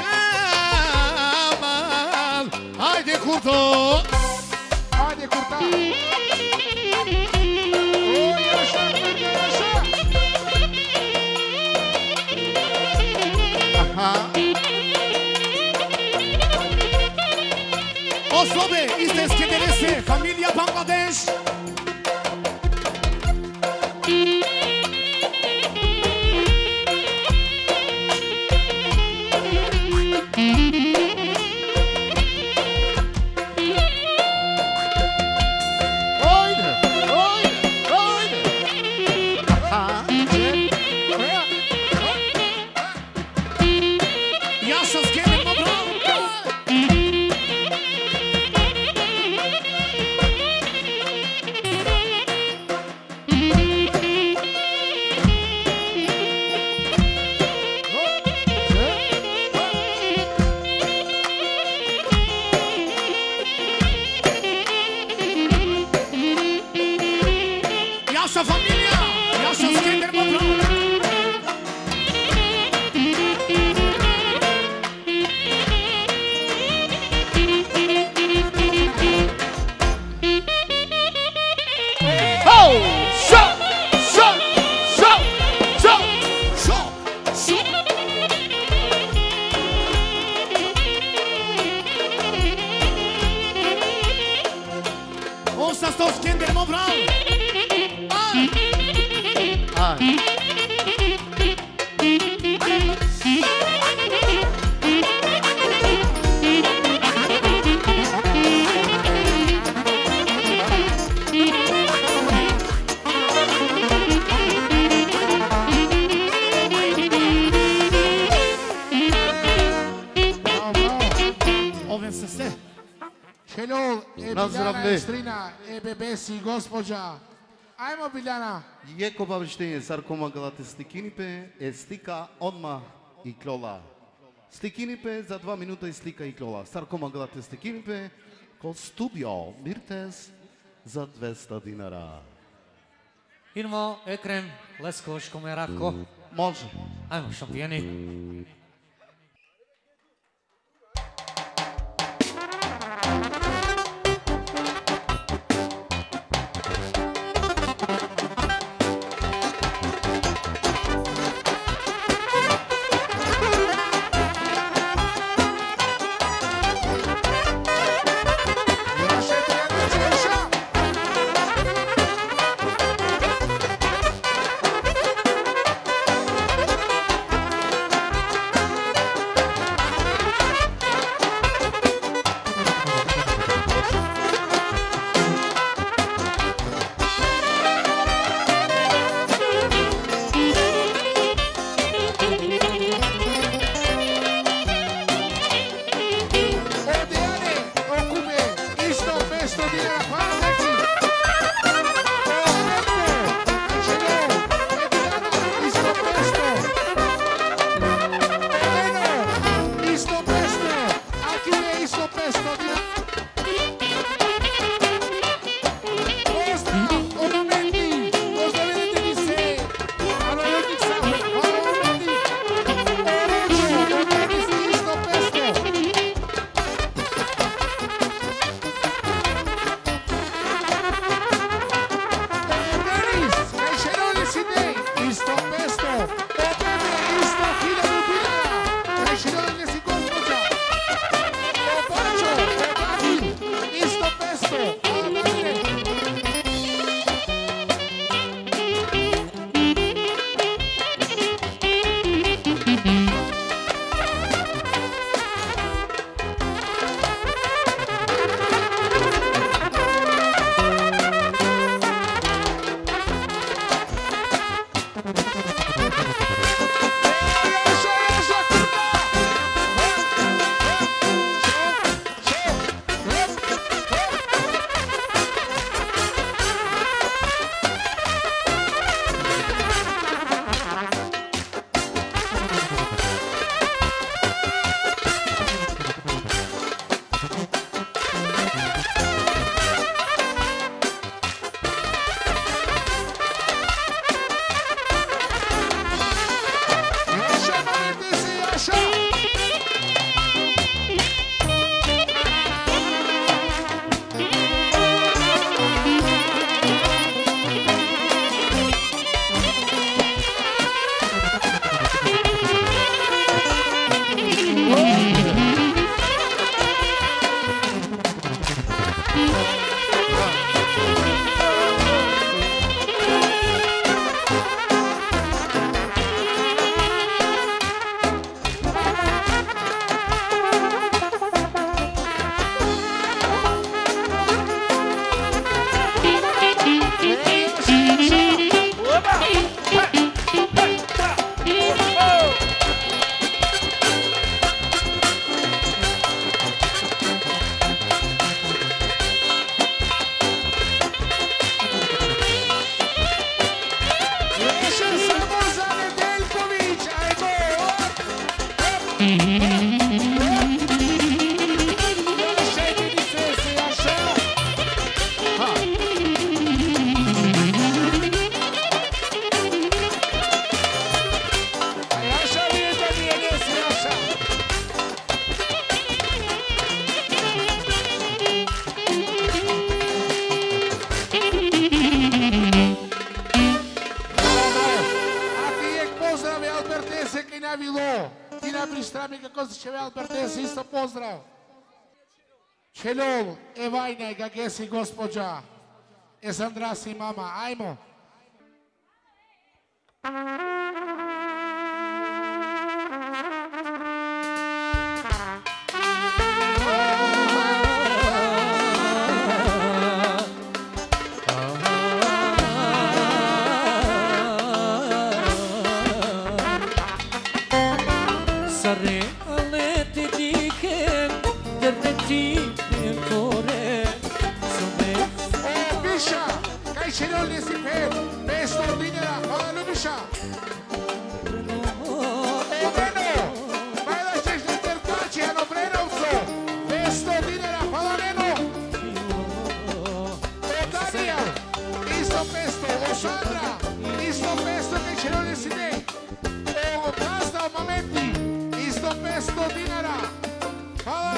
S5: Haide curto
S6: Haide curta. O, jasha.
S4: Aha!
S5: Osobe, este schiederese, familia Bangladesh.
S6: Gospođa, ajmo Biljana.
S4: Jeko bavrištenje, sarkoma galate slikinipe, slika odmah i klola. Slikinipe za 2 minuta i slika i klola. Sarkoma galate slikinipe, kod studio Mirtes za 200 dinara.
S1: Idemo, Ekrem, Leskoš, Komerako.
S4: Može.
S1: Ajmo, šampijeni.
S6: Hanamika Kostićeve Albertesi isto pozdrav. Čelol, Evajna i Gagesi gospođa, Esandrasi mama, ajmo.
S3: Čelol nisi pet, 500 dinara, hvala Ljubiša. Breno, Majda Češnik Terkači, Ano Brenovco, 500 dinara, hvala Neno. Otanija, isto 500, Ošandra, isto 500, kaj Čelol nisi ne. Gazda u Mameti, isto 500 dinara, hvala.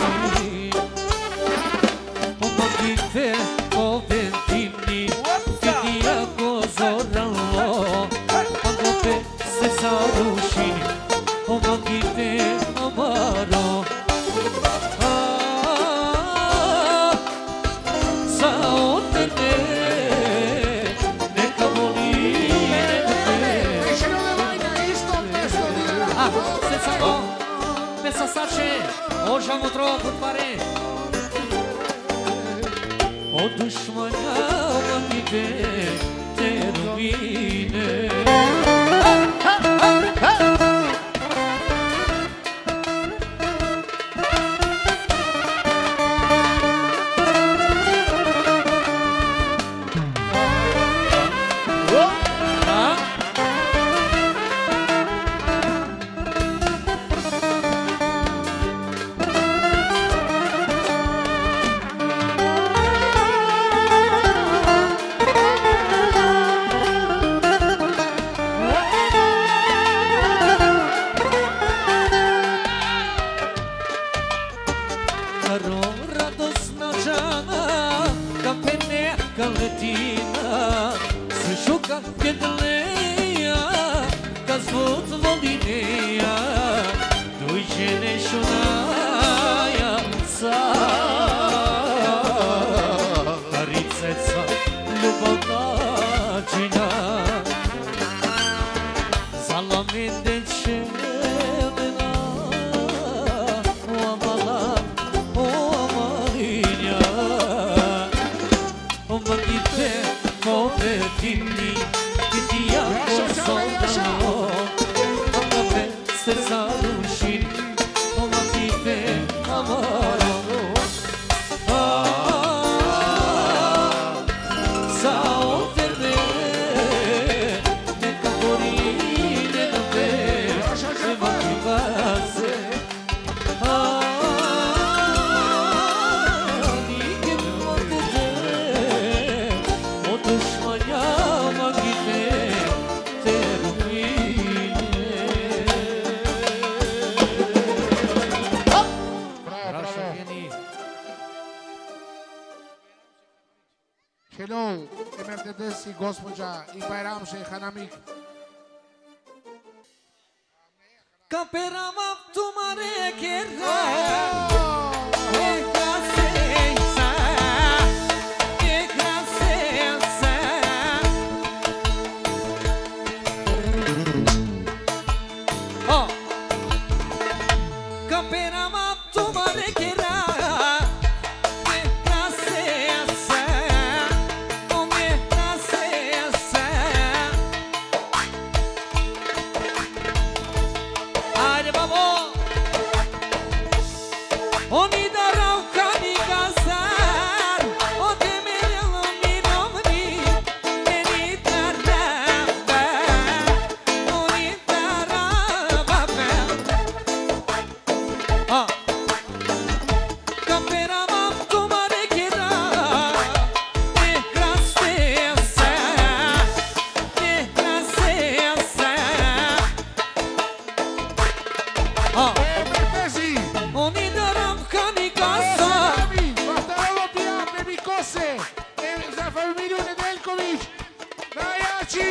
S1: Pomogite ove dimni, vidi ako zoralo, Aglope se zaruši, pomogite amaro. Za otene, neka voli, neka te. Se samo, me sasače, ožamo tropu pare. O dușmana mine te rubine.
S6: Gospođa i Bajram Šej Hanamik.
S1: Kaperama tumare kera.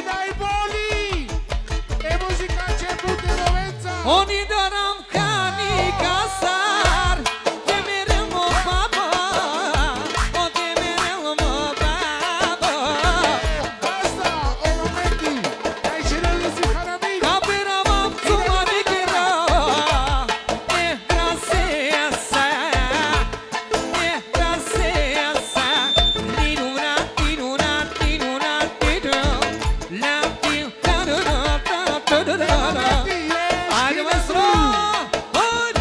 S6: Oni daram cani
S1: sar, te mereu mă baba, o te mereu mă baba.
S3: Asta, o momenti, ai cerut de zicara mic.
S1: Capera mam tu mare kera, gracia sa, ninuna, ninuna, ninuna, ninuna, Haide maestro! Haide!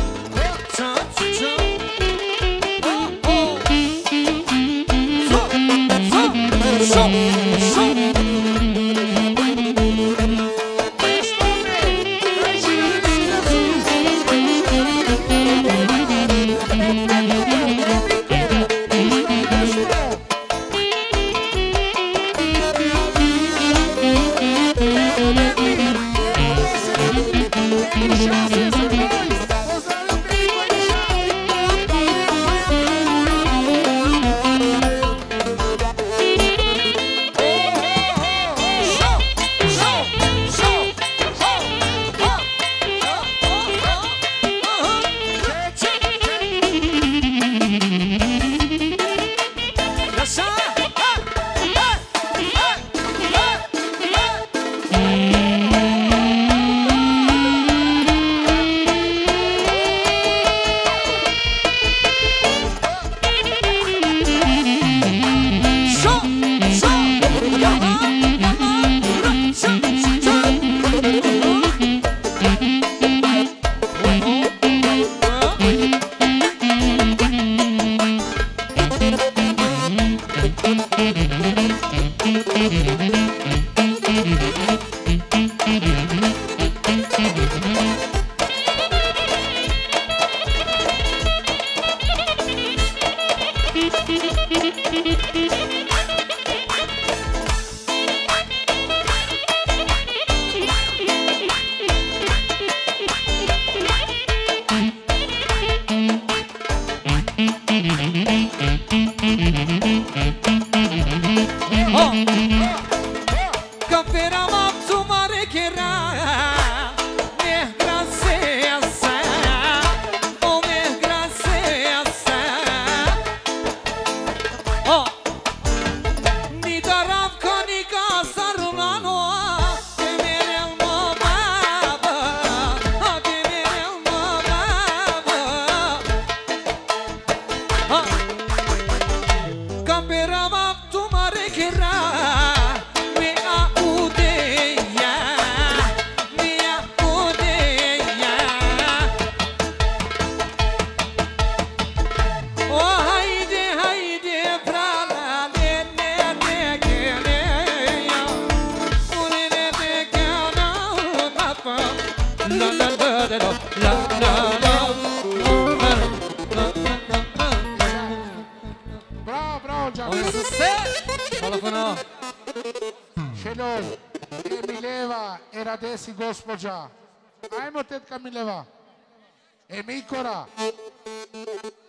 S3: Bravo, bravo, Gianni.
S1: Telefono.
S3: Celor, Emileva era desi gospođa. Ajmo, tetka Mileva. Emikora.